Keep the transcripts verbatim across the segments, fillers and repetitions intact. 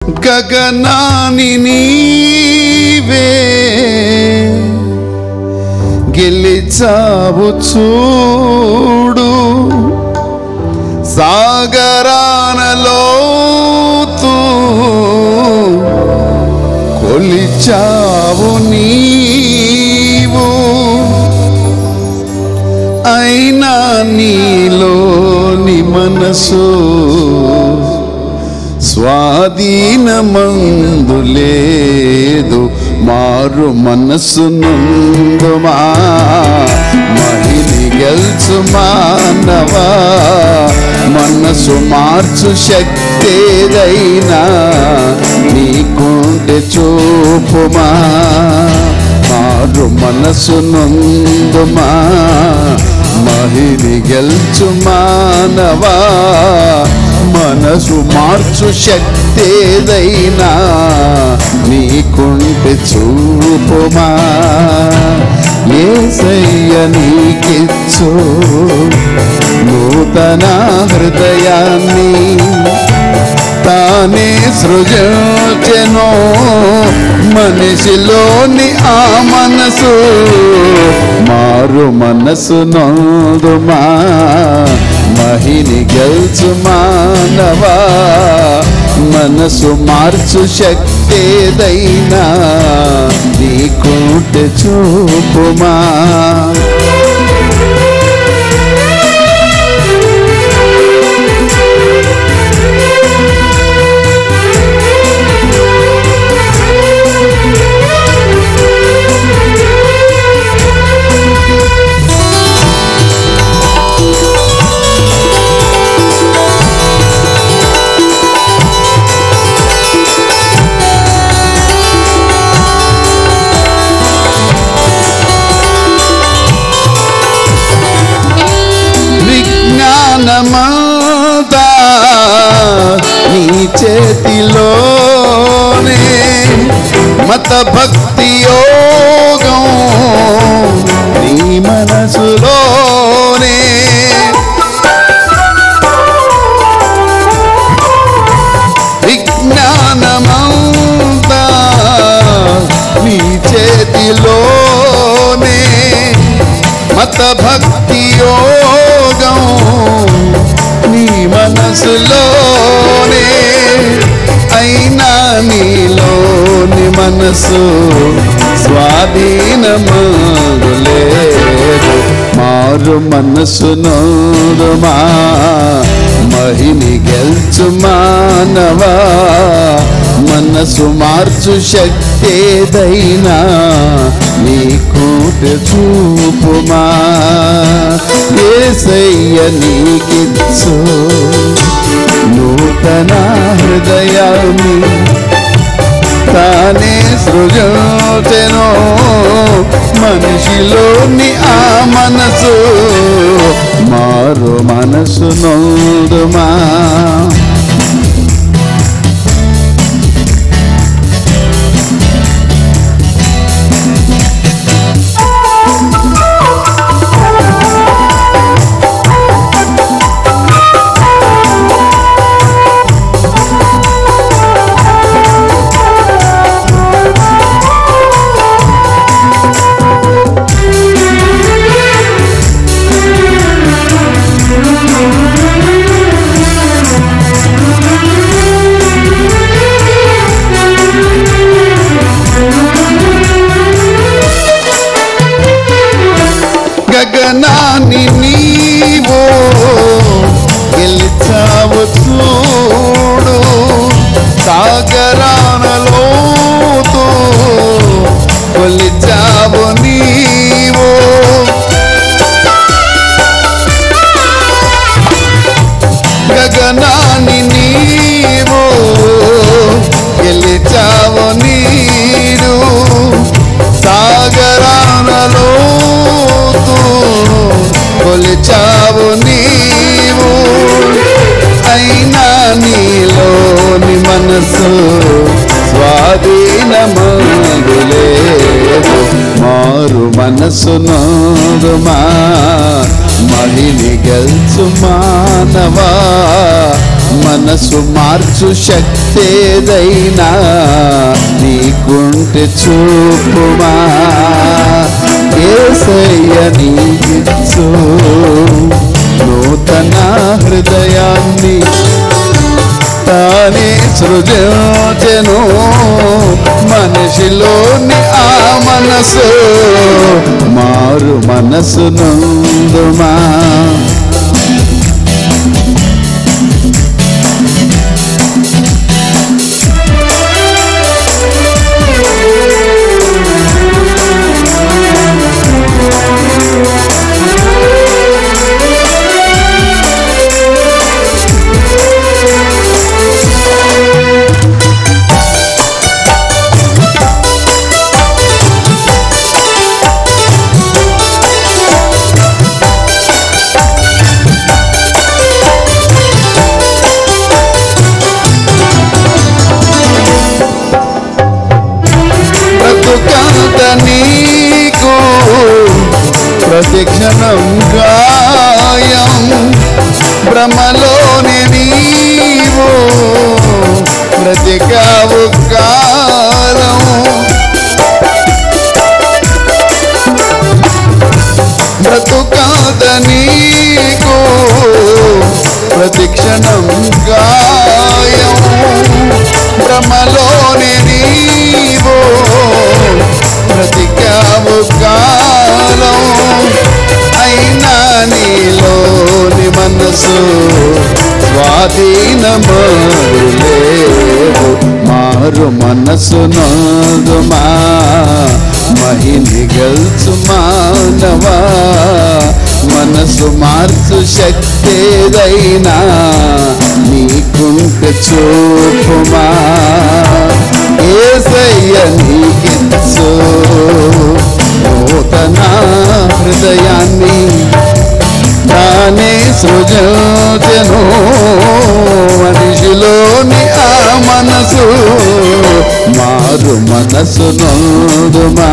గగనాని నీవే గెలిచావు చూడు, సాగరానలోతు కొలిచావు నీవు. అయినా నీలోని మనసు స్వాధీనమందు లేదు, మారు మనసు నందుమా. మహిని గెల్చు మానవా, మనసు మార్చు శక్తేదైనా నీకుంటే చూపుమా. మారు మనసు నందుమా, మహిని గెల్చు మానవా, మనసు మార్చు శక్తేదైనా నీకుంటే చూపుమా. యేసయ్య నీకిచ్చు నూతన హృదయాన్ని, తానే సృజించెను మనిషిలోని ఆ మనసు. మారు మనసు నోదుమా, మహిని గెల్చు మానవా, మనసు మార్చు శక్తేదైనా నీకుంటే చూపుమా. విజ్ఞానమంతా నీ చేతిలోనే, మత భక్తి యోగం నీ మనసులోనే. విజ్ఞానమంతా నీ చేతిలోనే, మత భక్తి యోగం నీ మనసులోనే. అయినా నీలోని మనసు స్వాధీనమందు లేదు, మారు మనసు నోదుమా. మహిని గెల్చు మానవా, మనసు మార్చు శక్తేదైనా నీకుంటే చూపుమా. యేసయ్య నీకిచ్చు నూతన హృదయాన్ని, తానే సృజించెను మనిషిలోని ఆ మనసు. మారు మనసు నోదుమా. గగనాని నీవో గెలిచావు చూడు, సాగరానలోతు కొలిచావు నీవో. గగనాని నీవో గెలిచావు నీరు, సాగరానలోతు కొలిచావు నీవు. అయినా నీలోని మనసు స్వాధీనమందు లేదు, మారు మనసు నోదుమా. మహిని గెల్చు మానవా, మనసు మార్చు శక్తేదైనా నీకుంటే చూపుమా యేసయ్య నీకిచ్చు నూతన హృదయాన్ని తానే సృజించెను మనిషిలోని ఆ మనసు మారు మనసు నందుమా నీకు ప్రతిక్షణం గాయం భ్రమలోని నీవు బ్రతికావు కాలం బ్రతుకాద నీకు ప్రతిక్షణం గాయం భ్రమలోని నీవు బ్రతికావు కాలం అయినా నీలోని మనసు స్వాధీనమరులేవు మారు మనసు నోదుమా మహిని గల్చు మానవా మనసు మార్చు శక్తేదైనా నీకుంటే చూపుమా యేసయ్య నీకిచ్చు నూతన హృదయాన్ని తానే సృజించెను మనిషిలోని ఆ మనసు మారు మనసు నోదుమా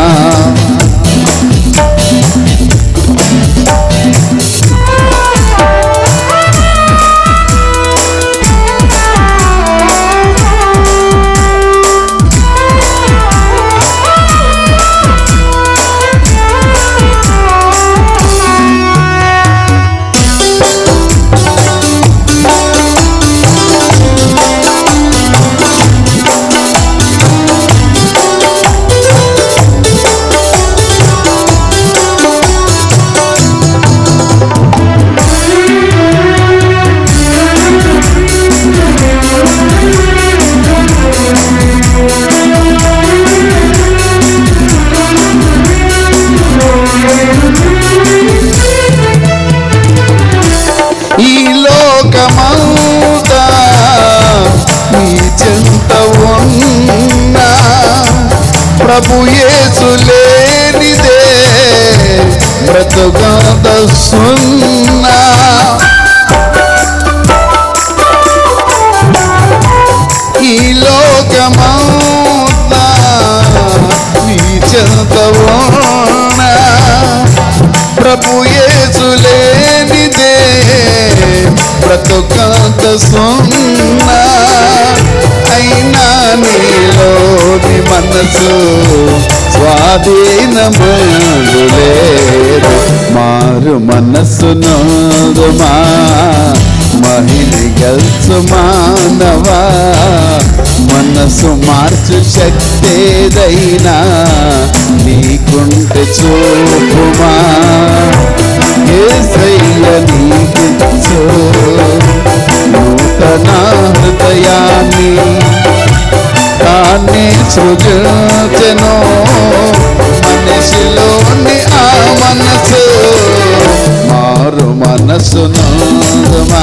ఈ లోకమంతా నీ చెంత ఉన్నా ప్రభు యేసు లేనిదే బ్రతుకంత సున్నా ఈ లోకమంతా నీ చెంత ఉన్నా ప్రభు యేసు లేనిదే బ్రతుకంత సున్నా అయినా నీలోని మనసు స్వాధీనమరులేదు మారు మనసు నోదుమా మహిని గల్చు మానవా మనసు మార్చు శక్తేదైనా నీకుంటే చూపుమా యేసయ్య నీకిచ్చు నూతన హృదయాన్ని తానే సృజించెను మనిషిలోని ఆ మనసు మారు మనసు నోదుమా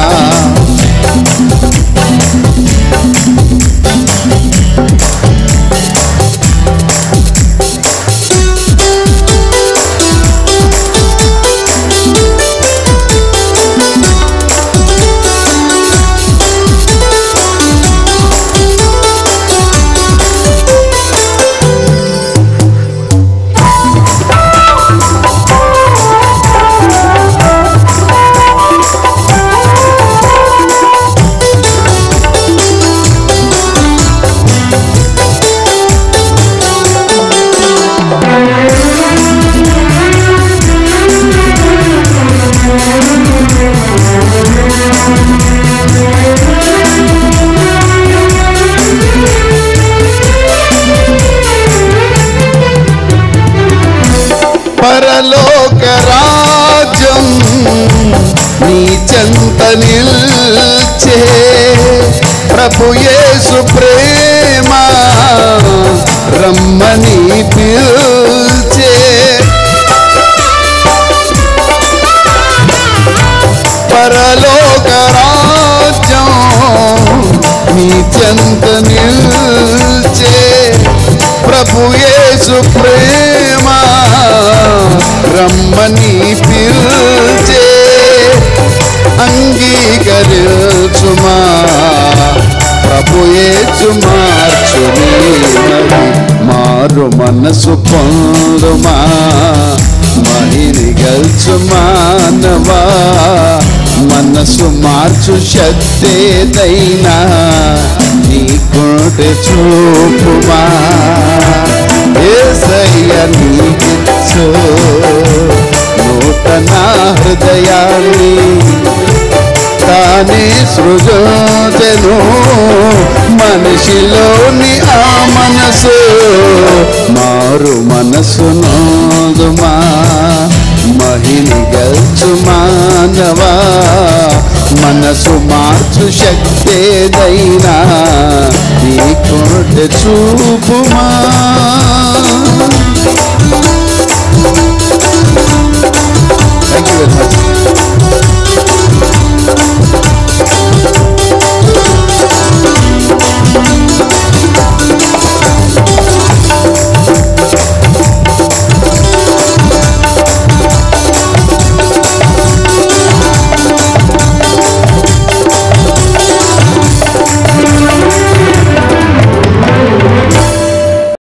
చెంత నిల్చే ప్రభు యేసు ప్రేమ రమ్మని పిల్చే అంగీకరించుమా ప్రభు యేసు మార్చుని మారు మనసు పొందుమా మహిని గల్చు మానవా మనసు మార్చు శక్తేదైనా నీ కోటె చూపుమా యేసయ్య నీకిచ్చు నూతన హృదయాన్ని తానే సృజోచెను మనిషిలోని ఆ మనసు మారు మనసు నోదుమా మహిని గల్చు మానవా మనసు మార్చు శక్తేదైనా నీ కోట చూపుమా